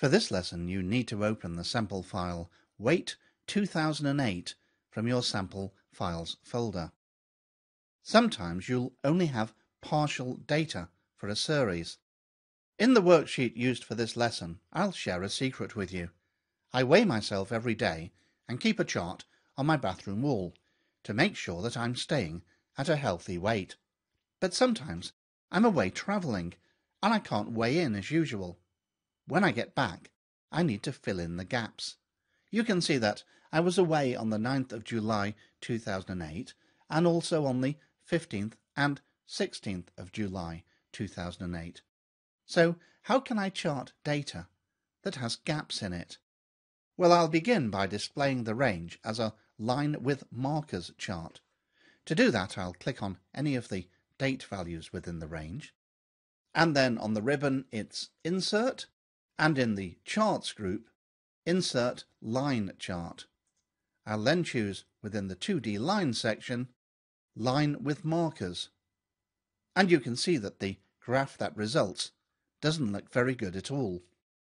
For this lesson, you need to open the sample file Weight 2008 from your sample files folder. Sometimes you'll only have partial data for a series. In the worksheet used for this lesson, I'll share a secret with you. I weigh myself every day and keep a chart on my bathroom wall to make sure that I'm staying at a healthy weight. But sometimes I'm away travelling and I can't weigh in as usual. When I get back, I need to fill in the gaps. You can see that I was away on the 9th of July 2008 and also on the 15th and 16th of July 2008. So how can I chart data that has gaps in it? Well, I'll begin by displaying the range as a line with markers chart. To do that, I'll click on any of the date values within the range, and then on the ribbon it's Insert, and in the Charts group, Insert Line Chart. I'll then choose within the 2D Line section, Line with Markers. And you can see that the graph that results doesn't look very good at all.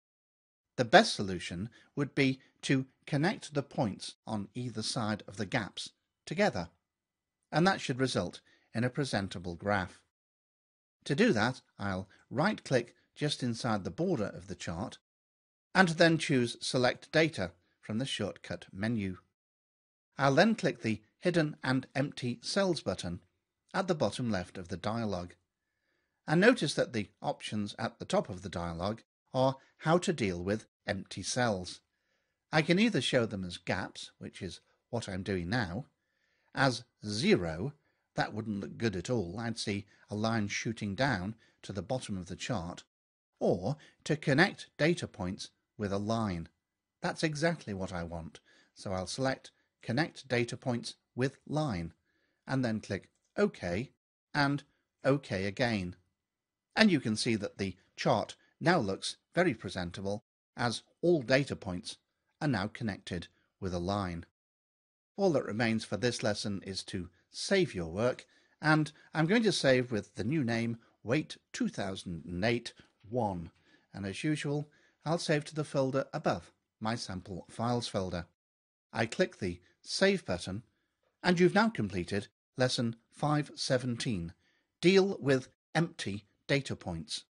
The best solution would be to connect the points on either side of the gaps together, and that should result in a presentable graph. To do that, I'll right-click just inside the border of the chart and then choose Select Data from the shortcut menu. I'll then click the Hidden and Empty Cells button at the bottom left of the dialog. And notice that the options at the top of the dialog are how to deal with empty cells. I can either show them as gaps, which is what I'm doing now, as 0, that wouldn't look good at all, I'd see a line shooting down to the bottom of the chart, or to connect data points with a line. That's exactly what I want, so I'll select Connect Data Points with Line, and then click OK, and OK again. And you can see that the chart now looks very presentable, as all data points are now connected with a line. All that remains for this lesson is to save your work, and I'm going to save with the new name Weight 2008 1, and as usual I'll save to the folder above my sample files folder. I click the Save button, and you've now completed lesson 517, Deal with Empty Data Points.